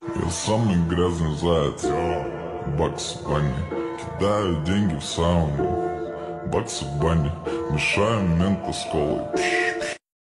Я самый грязный заяц, Бакс Банни. Кидаю деньги в сауну, Бакс Банни. Мешаю мента с колой.